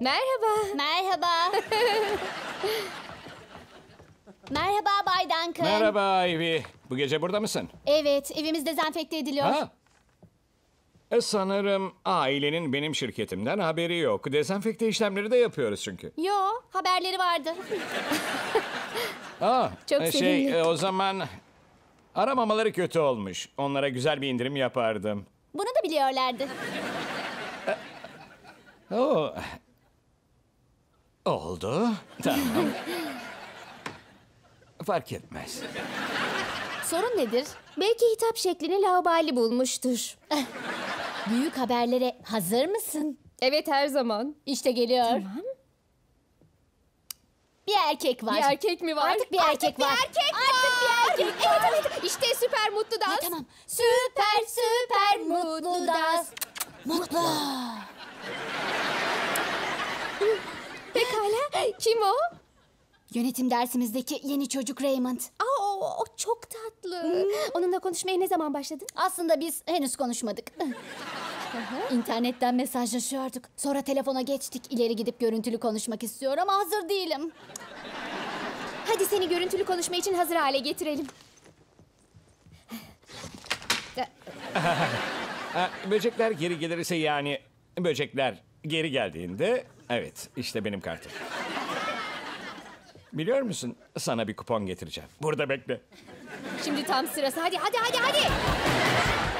Merhaba. Merhaba. Merhaba Bay Duncan. Merhaba Ivy. Bu gece burada mısın? Evet, evimiz dezenfekte ediliyor. Ha? Sanırım ailenin benim şirketimden haberi yok. Dezenfekte işlemleri de yapıyoruz çünkü. Yo, haberleri vardı. Çok sevindim. O zaman aramamaları kötü olmuş. Onlara güzel bir indirim yapardım. Bunu da biliyorlardı. Oo. Oldu. Tamam. Fark etmez. Sorun nedir? Belki hitap şeklini laubali bulmuştur. Büyük haberlere hazır mısın? Evet, her zaman. İşte geliyor. Tamam. Bir erkek var. Bir erkek mi var? Artık bir erkek var. Artık bir erkek var. Evet. İşte süper mutlu dans. Tamam. Süper mutlu dans. Mutlu. Pekala. Kim o? Yönetim dersimizdeki yeni çocuk Raymond. O çok tatlı. Onunla konuşmaya ne zaman başladın? Aslında biz henüz konuşmadık. İnternetten mesajlaşıyorduk. Sonra telefona geçtik. İleri gidip görüntülü konuşmak istiyor ama hazır değilim. Hadi seni görüntülü konuşma için hazır hale getirelim. Böcekler geri gelirse yani böcekler geri geldiğinde evet işte benim kartım. Biliyor musun? Sana bir kupon getireceğim. Burada bekle. Şimdi tam sırası. Hadi.